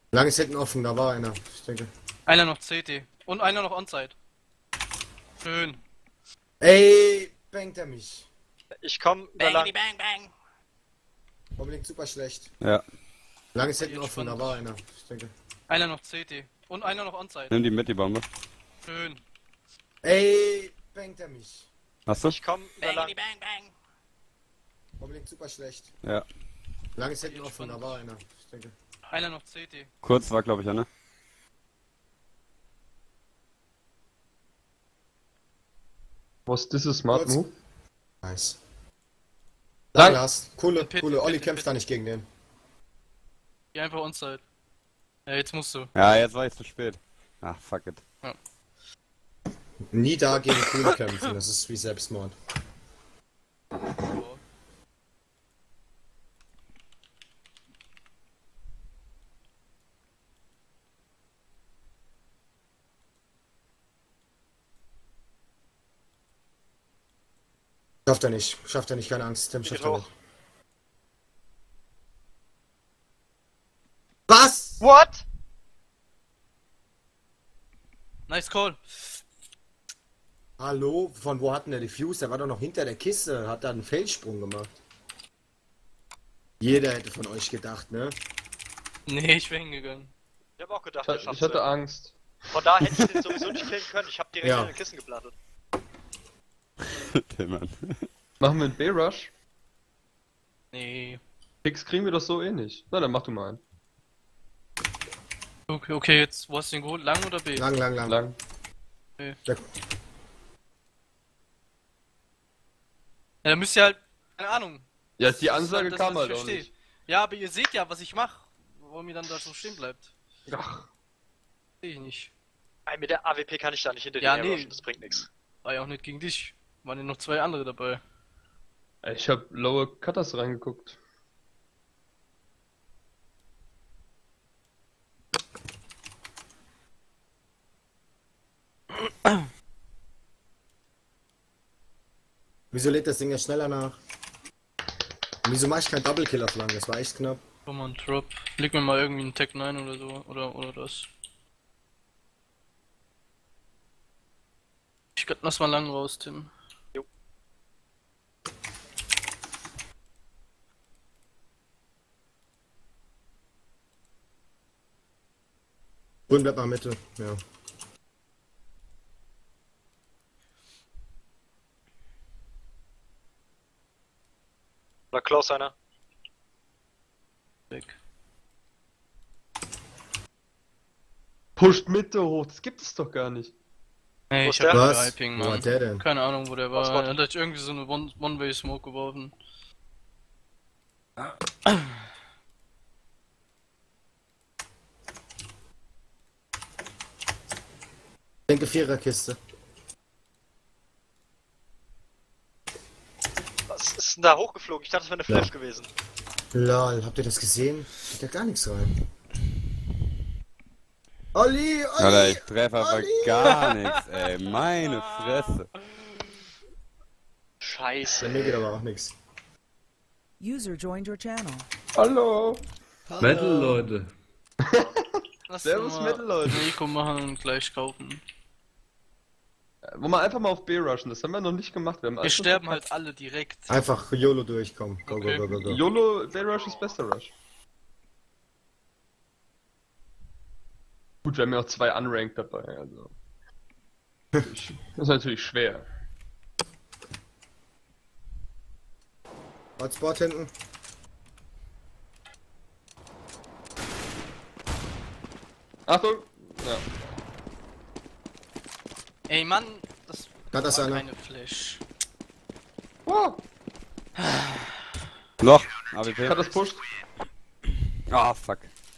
Lang ist hinten offen, da war einer, ich denke. Einer noch CT. Und einer noch Onside. Schön. Ey, bangt er mich. Ich komm über lang. Bang, bang. Unbedingt super schlecht. Ja. Lang ist hinten Jetzt offen, da spannend. war einer, ich denke. Einer noch CT. Und einer noch Onside. Nimm die mit, die Bombe. Schön. Ey, bangt er mich. Hast du? Ich komm über lang. Bang. Unbedingt super schlecht. Ja. Lang ist hinten Jetzt offen, da spannend. war einer, ich denke. Einer noch CT. Kurz war, glaube ich, ne? Was ist das Smart Kurz. Move? Nice. Lang. Lars, coole, Pit, coole. Pit, Olli Pit, kämpft Pit. da nicht gegen den. Geh einfach Onside. Ja, jetzt musst du. Ja, jetzt war ich zu spät. Ach, fuck it. Nie da gegen coole kämpfen, das ist wie Selbstmord. Schafft er nicht, keine Angst, Tim schafft Geht er hoch. nicht. Was? What? Nice Call. Hallo, von wo hatten der die Fuse? Der war doch noch hinter der Kiste, hat da einen Felssprung gemacht. Jeder hätte von euch gedacht, ne? Nee, ich wäre hingegangen. Ich hab auch gedacht, der Ich schafft's. hatte Angst. Von da hätte ich den sowieso nicht killen können. Ich hab direkt Ja. in den Kissen geblattet. Mann. Machen wir einen B-Rush? Nee. Picks kriegen wir doch so eh nicht. Na, dann mach du mal einen. Okay, jetzt, wo hast du den geholt? Lang oder B? Lang. Lang. Der, Ja, dann müsst ihr halt, keine Ahnung. Ja, die Ansage Das, kam was halt ich auch versteh. nicht. Ja, aber ihr seht ja, was ich mache. Warum ihr dann da so stehen bleibt. Ach, Sehe ich nicht. Ey, mit der AWP kann ich da nicht hinter Ja, dir nee. rushen, das bringt nichts. War ja auch nicht gegen dich. Waren ja noch zwei andere dabei. ich hab Lower Cutters reingeguckt. wieso lädt das Ding jetzt schneller nach? Und wieso mach ich kein Double Kill auf lang? Das war echt knapp. Komm mal, Drop. Leg mir mal irgendwie einen Tag 9 oder so. Oder das. Lass mal lang raus, Tim. Grün bleibt mal Mitte, ja. Oder close einer. Weg. Pusht Mitte hoch, das gibt es doch gar nicht. Hey, Wo ich ist hab der? einen Was? Hyping, Wo hat Mann. der denn? Keine Ahnung, wo der war. Hotspot. Er hat irgendwie so eine One-Way-Smoke geworfen. Ich denke Viererkiste. Was ist denn da hochgeflogen? Ich dachte, das wäre eine Flash Ja. gewesen. Lol, habt ihr das gesehen? Geht ja gar nichts rein. Olli! Alter, ich treffe aber Olli! gar nichts, ey. Meine Fresse. Scheiße. Bei mir geht aber auch nichts. User joined your channel. Hallo! Metal, Leute. Lass Servus, mal Metal, Leute. Rico machen und gleich kaufen. Wo wir einfach mal auf B rushen, das haben wir noch nicht gemacht. Wir, haben Wir alles sterben verpasst. halt alle direkt. Einfach YOLO durchkommen. Go, Okay. go, go, go, go. YOLO, B-Rush ist bester Rush. Gut, wir haben ja auch zwei Unranked dabei, also. Das ist natürlich schwer. Hotspot hinten. Achtung! Ja. Ey Mann, das Hat das war einer? keine Flash. Oh, Noch, AWP. hat das pusht? Ah, fuck.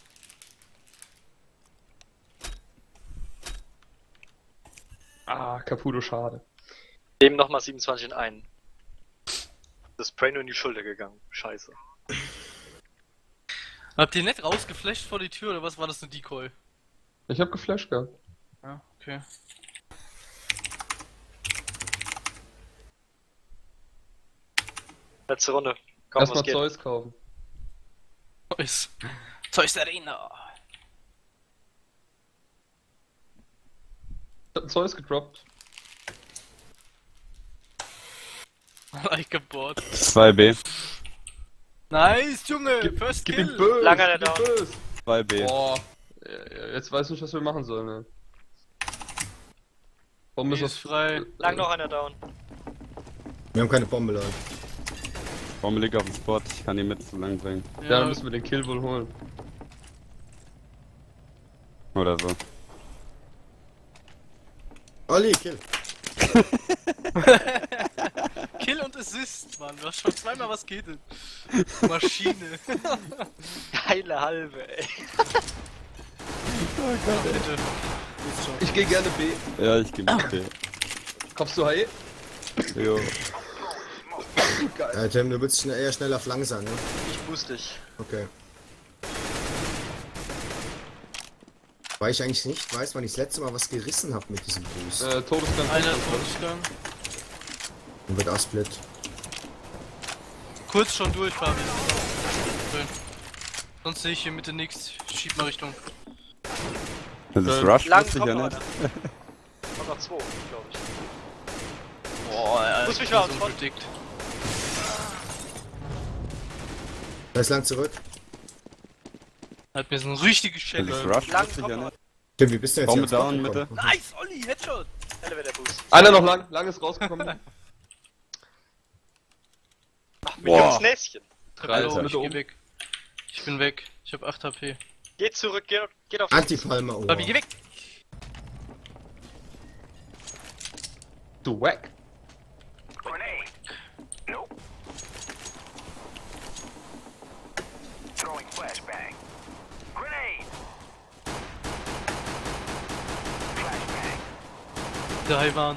Ah, Caputo, schade. Dem nochmal 27 in einen. Das Spray nur in die Schulter gegangen. Scheiße. Habt ihr nicht rausgeflasht vor die Tür oder was war das, eine Decoy? Ich hab geflasht gehabt. Ja, okay. Letzte Runde. Komm, was Erstmal geht? Zeus kaufen. Toys. Toys Arena. Zeus gedroppt. Like a bot. 2B. Nice, Junge! Gib First ihm Kill! Böse, Langer gib ihm Down. Böse. 2B. Boah. Jetzt weiß ich nicht, was wir machen sollen, ne? Bombe Die ist frei. Lang noch einer down. Wir haben keine Bombe, Leute. Bombe liegt auf dem Spot, ich kann die mit zu lang bringen. Ja, dann müssen wir den Kill wohl holen. Oder so. Olli, Kill. Kill und Assist, Mann. Du hast schon zweimal was gehittet. Maschine. Geile halbe, ey. Bitte. Ich gehe gerne B. Ja, ich geh mit B. Kommst du HE? Jo. Ja, Tim, du willst eher schnell auf lang sein, ne? Ich boost dich. Okay. Weil ich eigentlich nicht weiß, wann ich das letzte Mal was gerissen habe mit diesem Boost. Todesgang. Einer Todesgang. Und wird Split. Kurz schon durch, Fabi. Schön. Sonst sehe ich hier Mitte nichts. Schieb mal Richtung. Das ist Rush, Lang wusste ich kommt ja noch nicht. einer. Kommt noch 2, glaube ich. Boah, er Muss mich mal so aufs Spot. predickt. Da ist lang zurück. Hat mir so ein richtiges Das ist Challenge. Rush, Lang wusste ich kommt ja noch nicht. Tim, wie bist du jetzt Bombe hier ans down, Spot gekommen? Nice, Olli, Headshot! Elevator Boost. Einer noch lang. Lang ist rausgekommen. Ach, mit Boah. ins Näschen. Hallo, Mitte ich geh oben. weg. Ich bin weg. Ich hab 8 HP. Geht zurück, geht auf Antipalmer Ohr. Fabi, geh weg! Du Wack. Der Haiwan.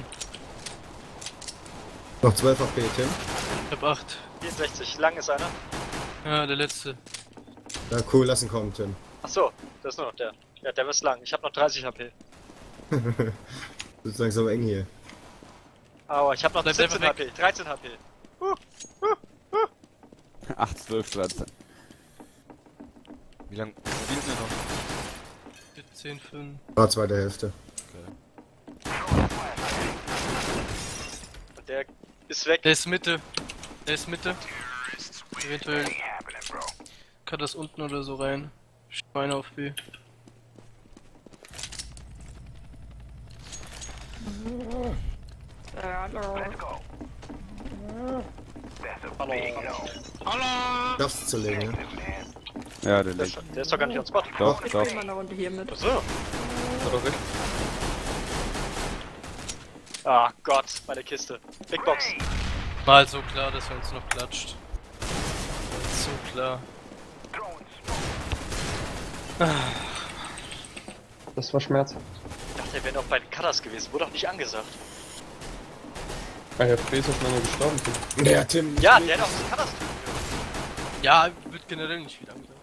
Noch 12 HP, Tim. Ich hab 8. 64. Lang ist einer. Ja, der letzte. Ja, cool, lassen kommen, Tim. Achso, das ist nur noch der. Ja, der ist lang. Ich habe noch 30 HP. Das ist langsam eng hier. Aber ich habe noch Bleib 17 einfach HP. 13 HP. 8, 12, 13. Wie lange spielt ihr noch? 17, 5. War zweite Hälfte. Und der ist weg. Der ist Mitte. Der ist Mitte. Eventuell kann das unten oder so rein. Schweine auf B. Hallo. Darfst du zu legen, ne? Ja, der liegt. Der ist doch gar nicht on Spot. Doch, Ich doch. spiele mal eine Runde hier mit. Achso. Hat doch recht. Ah Gott, meine Kiste. Big Box. Mal so klar, dass er uns noch klatscht. So klar. Das war schmerzhaft. Ich dachte, er wäre noch bei den Cutters gewesen. Wurde doch nicht angesagt. Ah, Herr Fräs ist noch gestorben. Ja, Tim. Ja, der hat auch die Cutters töten können. Ja, wird generell nicht viel angesagt.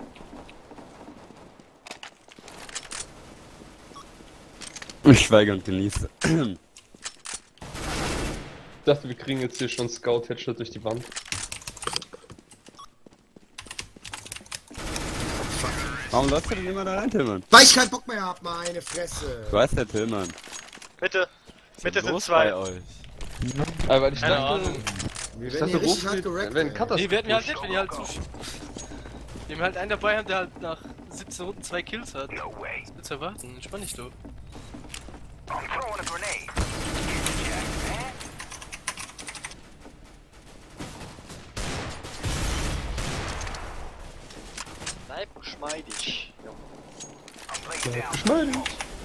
Ich schweige und genieße. Ich dachte, wir kriegen jetzt hier schon Scout-Headshot durch die Wand. Warum läufst du denn immer da rein, Tillmann? Weil ich keinen Bock mehr hab, meine Fresse. Du weißt ja, Tillmann. Bitte. Bitte sind Los zwei. bei euch. Aber weil ich Keine dachte, Ahnung. Wir ich werden dachte, hier richtig hart Ruf gerackt. wenn ey. Cutters. Nee, werden wir halt nicht, wenn die halt zuschieben. Wir haben halt einen dabei, haben der halt nach 17 Runden 2 Kills hat. Was willst du erwarten? Entspann dich doch. Bleib geschmeidig. Schneidig.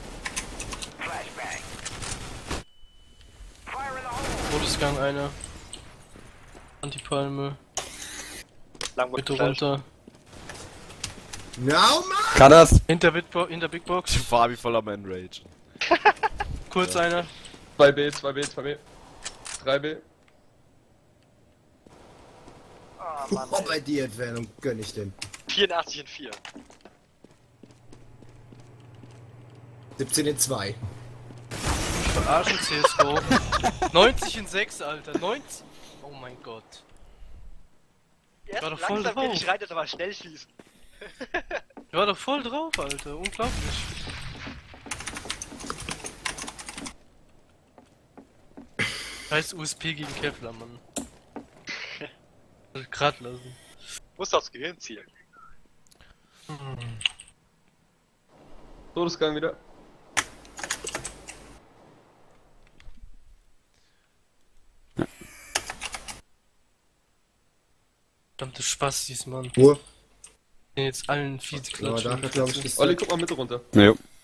Todesgang einer. Antipalme. Lang Bitte mit runter. No, Mann! Kann das? Hinter Big Box. Fabi voller Man Rage. Kurz einer. 2B, 2B, 2B. 3B. Oh, bei dir Entfernung gönn ich den. 84 in 4. 17 in 2. Verarschen CSGO. 90 in 6, Alter. 90. Oh mein Gott. Erst War doch voll langsam geh drauf. nicht rein, das aber schnell schießen. Ich war doch voll drauf, Alter. Unglaublich. Heißt USP gegen Kevlar, Mann. Grad lassen. Muss aufs Gehirn zielen. Todesgang wieder. Verdammte Spastis, Mann. Ruhe. Jetzt allen fies Aber klatschen. da hat, glaube ich, das. Olli, guck mal Mitte runter. Jo.